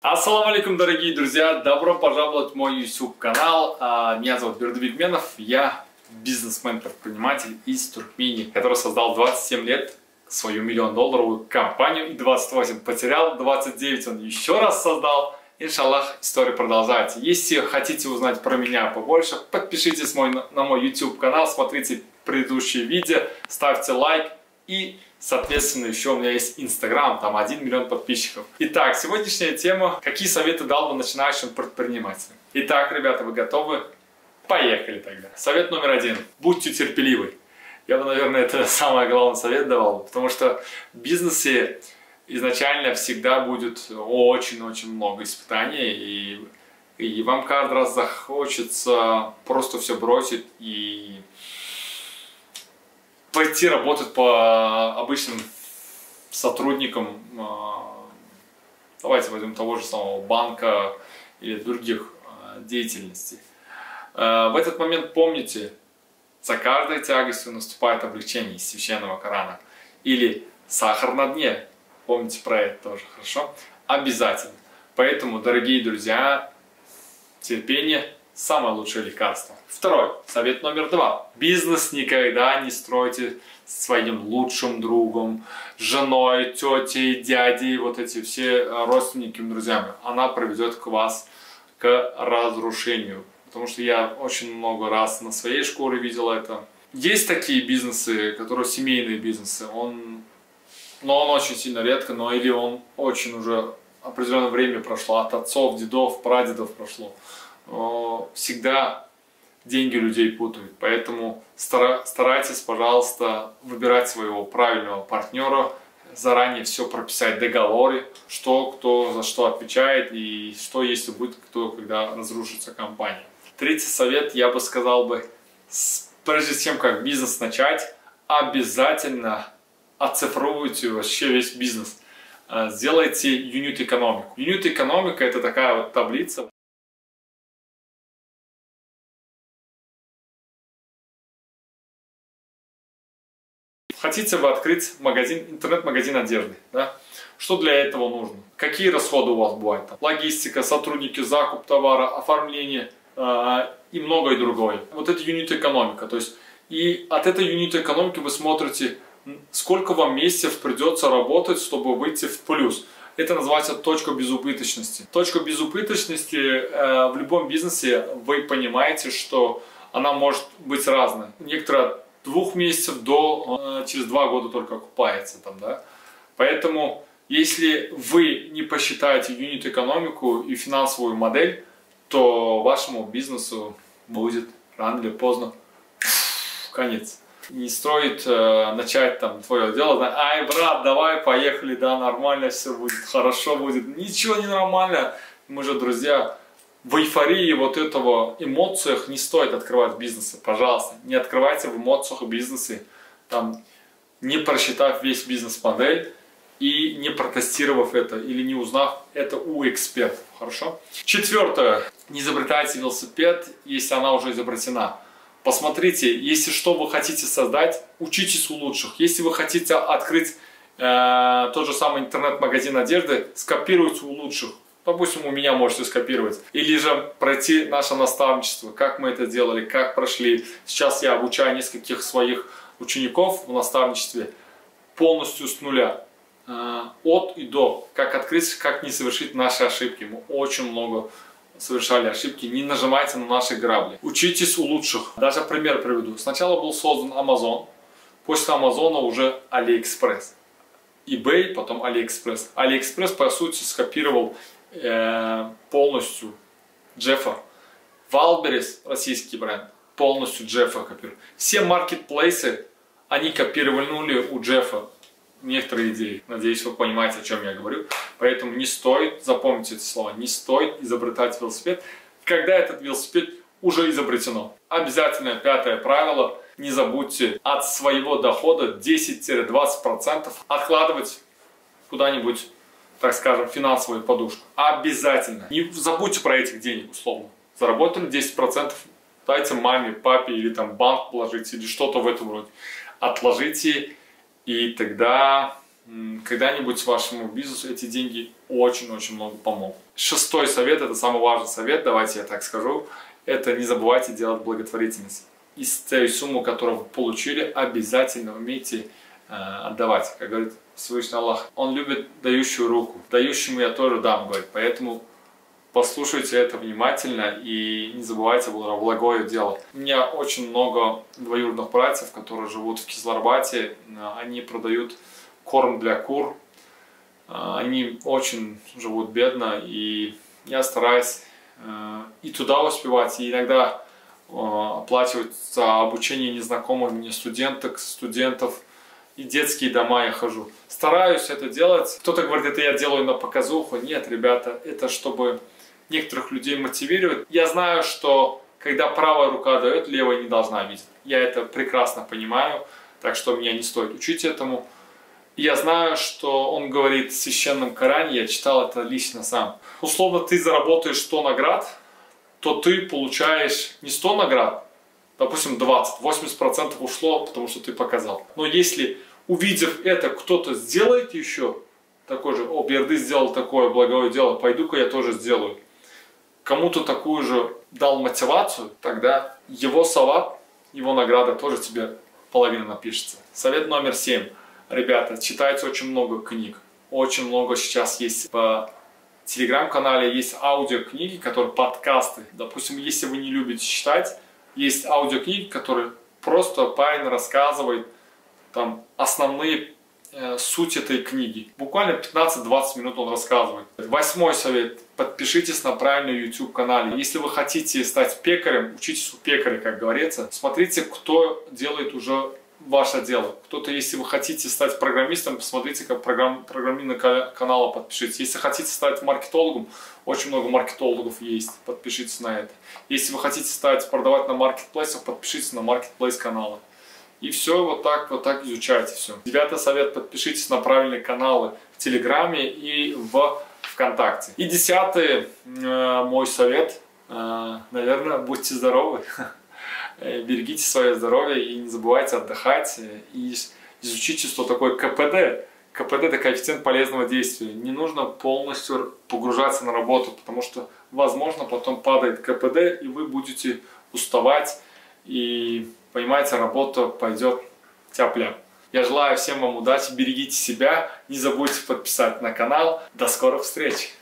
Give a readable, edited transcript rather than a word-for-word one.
Ассаламу алейкум, дорогие друзья! Добро пожаловать в мой YouTube канал. Меня зовут Бердыбекменов. Я бизнесмен-предприниматель из Туркмении, который создал 27 лет свою миллион-долларовую компанию и 28 потерял, 29 он еще раз создал. Иншаллах, история продолжается. Если хотите узнать про меня побольше, подпишитесь на мой YouTube канал, смотрите предыдущие видео, ставьте лайк и, соответственно, еще у меня есть Instagram, там 1 миллион подписчиков. Итак, сегодняшняя тема: какие советы дал бы начинающим предпринимателям? Итак, ребята, вы готовы? Поехали тогда. Совет номер 1. Будьте терпеливы. Я бы, наверное, это самый главный совет давал, потому что в бизнесе изначально всегда будет очень-очень много испытаний, и вам каждый раз захочется просто все бросить и пойти работать по обычным сотрудникам. Давайте возьмем того же самого банка или других деятельностей. В этот момент помните, за каждой тягостью наступает облегчение из священного Корана. Или сахар на дне. Помните про это тоже, хорошо? Обязательно. Поэтому, дорогие друзья, терпение – самое лучшее лекарство. Второй, совет номер 2. Бизнес никогда не стройте своим лучшим другом, женой, тетей, дядей, вот эти все родственниками, друзьями. Она приведет к вас к разрушению. Потому что я очень много раз на своей школе видел это. Есть такие бизнесы, которые семейные бизнесы. Но он очень сильно редко, или он очень уже определенное время прошло, от отцов, дедов, прадедов прошло. Но всегда деньги людей путают. Поэтому старайтесь, пожалуйста, выбирать своего правильного партнера, заранее все прописать в договоре, что кто за что отвечает и что если будет кто, когда разрушится компания. Третий совет, я бы сказал прежде чем как бизнес начать, обязательно оцифровывайте вообще весь бизнес. Сделайте юнит-экономику. Юнит-экономика — это такая вот таблица. Хотите вы открыть магазин, интернет-магазин одежды, да? Что для этого нужно? Какие расходы у вас бывают? Логистика, сотрудники, закуп товара, оформление и многое другое. Вот это юнит-экономика. То есть, и от этой юнит-экономики вы смотрите, сколько вам месяцев придется работать, чтобы выйти в плюс. Это называется точка безубыточности. Точка безубыточности в любом бизнесе, вы понимаете, что она может быть разной. Некоторые от 2 месяцев до через 2 года только окупается там, да. Поэтому, если вы не посчитаете юнит-экономику и финансовую модель, то вашему бизнесу будет рано или поздно конец. Не стоит начать там твое дело, да, ай, брат, давай, поехали, да, нормально все будет, хорошо будет. Ничего не нормально. Мы же, друзья, в эйфории вот этого эмоциях не стоит открывать бизнесы. Пожалуйста, не открывайте в эмоциях и бизнесе, там, не просчитав весь бизнес-модель и не протестировав это или не узнав это у экспертов. Хорошо? Четвертое. Не изобретайте велосипед, если она уже изобретена. Посмотрите, если что вы хотите создать, учитесь у лучших. Если вы хотите открыть тот же самый интернет-магазин одежды, скопируйте у лучших. Допустим, у меня можете скопировать. Или же пройти наше наставничество, как мы это делали, как прошли. Сейчас я обучаю нескольких своих учеников в наставничестве полностью с нуля. От и до. Как открыть, как не совершить наши ошибки. Мы очень много совершали ошибки. Не нажимайте на наши грабли. Учитесь у лучших. Даже пример приведу. Сначала был создан Amazon. После Амазона уже AliExpress. eBay, потом AliExpress. AliExpress, по сути, скопировал полностью Джеффа. Валберес, российский бренд, полностью Джеффа копировал. Все маркетплейсы, они копировали у Джеффа некоторые идеи. Надеюсь, вы понимаете, о чем я говорю. Поэтому не стоит, запомните эти слова, не стоит изобретать велосипед, когда этот велосипед уже изобретено. Обязательно 5-е правило. Не забудьте от своего дохода 10-20% откладывать куда-нибудь, так скажем, финансовую подушку. Обязательно. Не забудьте про этих денег, условно. Заработали 10%, дайте маме, папе или там банк положите, или что-то в этом роде. Отложите, и тогда когда-нибудь вашему бизнесу эти деньги очень-очень много помогут. 6-й совет, это самый важный совет, давайте я так скажу, это не забывайте делать благотворительность. Из той суммы, которую вы получили, обязательно умейте отдавать. Как говорит Всевышний Аллах, Он любит дающую руку. Дающему я тоже дам, говорит. Поэтому послушайте это внимательно и не забывайте про благое дело. У меня очень много двоюродных братьев, которые живут в Кизларбате. Они продают корм для кур. Они очень живут бедно, и я стараюсь и туда успевать, и иногда оплачивать за обучение незнакомых мне студентов, и детские дома я хожу. Стараюсь это делать. Кто-то говорит, это я делаю на показуху. Нет, ребята, это чтобы некоторых людей мотивировать. Я знаю, что когда правая рука дает, левая не должна видеть. Я это прекрасно понимаю, так что меня не стоит учить этому. Я знаю, что он говорит в Священном Коране, я читал это лично сам. Условно, ты заработаешь 100 наград, то ты получаешь не 100 наград, допустим, 20, 80% ушло, потому что ты показал. Но если, увидев это, кто-то сделает еще такой же, о, Берды сделал такое благое дело, пойду-ка я тоже сделаю. Кому-то такую же дал мотивацию, тогда его саваб, его награда тоже тебе половина напишется. Совет номер 7. Ребята, читайте очень много книг. Очень много сейчас есть по телеграм-канале, есть аудиокниги, которые подкасты. Допустим, если вы не любите читать, есть аудиокниги, которые просто парень рассказывает там основные суть этой книги. Буквально 15-20 минут он рассказывает. 8-й совет. Подпишитесь на правильный YouTube канале. Если вы хотите стать пекарем, учитесь у пекаря, как говорится. Смотрите, кто делает уже ваше дело. Кто-то, если вы хотите стать программистом, посмотрите, как программный канал, подпишитесь. Если хотите стать маркетологом, очень много маркетологов есть, подпишитесь на это. Если вы хотите продавать на маркетплейсах, подпишитесь на маркетплейс каналы. И все, вот так изучайте все. 9-й совет, подпишитесь на правильные каналы в Телеграме и в ВКонтакте. И 10-й мой совет, наверное, будьте здоровы. Берегите свое здоровье и не забывайте отдыхать. И изучите, что такое КПД. КПД – это коэффициент полезного действия. Не нужно полностью погружаться на работу, потому что, возможно, потом падает КПД, и вы будете уставать. И, понимаете, работа пойдет тяп-ляп. Я желаю всем вам удачи, берегите себя, не забудьте подписать на канал. До скорых встреч!